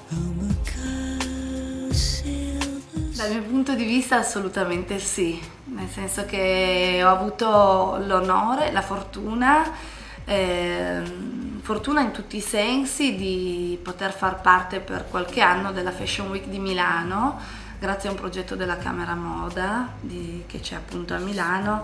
Dal mio punto di vista assolutamente sì, nel senso che ho avuto l'onore, la fortuna in tutti i sensi di poter far parte per qualche anno della Fashion Week di Milano, grazie a un progetto della Camera Moda che c'è appunto a Milano.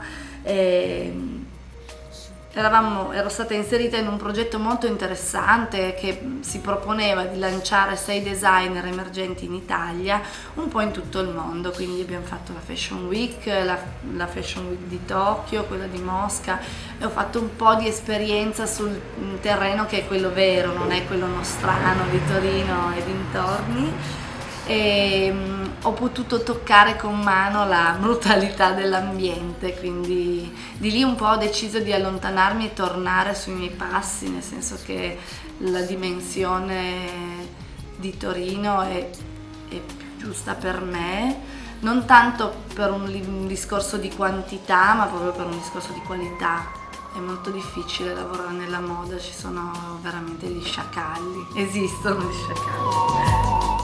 Ero stata inserita in un progetto molto interessante che si proponeva di lanciare 6 designer emergenti in Italia, un po' in tutto il mondo, quindi abbiamo fatto la Fashion Week, la Fashion Week di Tokyo, quella di Mosca, e ho fatto un po' di esperienza sul terreno che è quello vero, non è quello nostrano di Torino e dintorni. Ho potuto toccare con mano la brutalità dell'ambiente, quindi di lì un po' ho deciso di allontanarmi e tornare sui miei passi, nel senso che la dimensione di Torino è più giusta per me, non tanto per un discorso di quantità, ma proprio per un discorso di qualità. È molto difficile lavorare nella moda, ci sono veramente gli sciacalli, esistono gli sciacalli.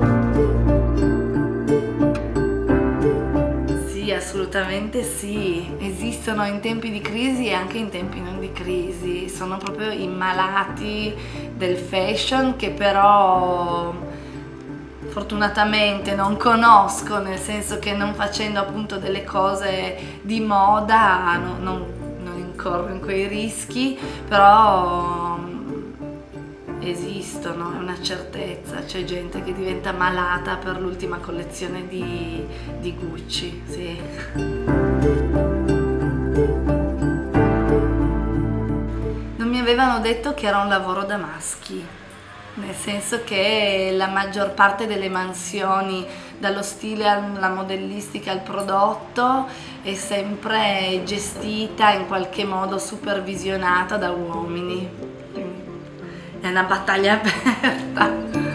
Sì, assolutamente sì, esistono in tempi di crisi e anche in tempi non di crisi, sono proprio i malati del fashion che però fortunatamente non conosco, nel senso che non facendo appunto delle cose di moda non incorro in quei rischi, però esistono, è una certezza, c'è gente che diventa malata per l'ultima collezione di Gucci, sì. Non mi avevano detto che era un lavoro da maschi, nel senso che la maggior parte delle mansioni, dallo stile alla modellistica al prodotto, è sempre gestita in qualche modo supervisionata da uomini. È una battaglia aperta.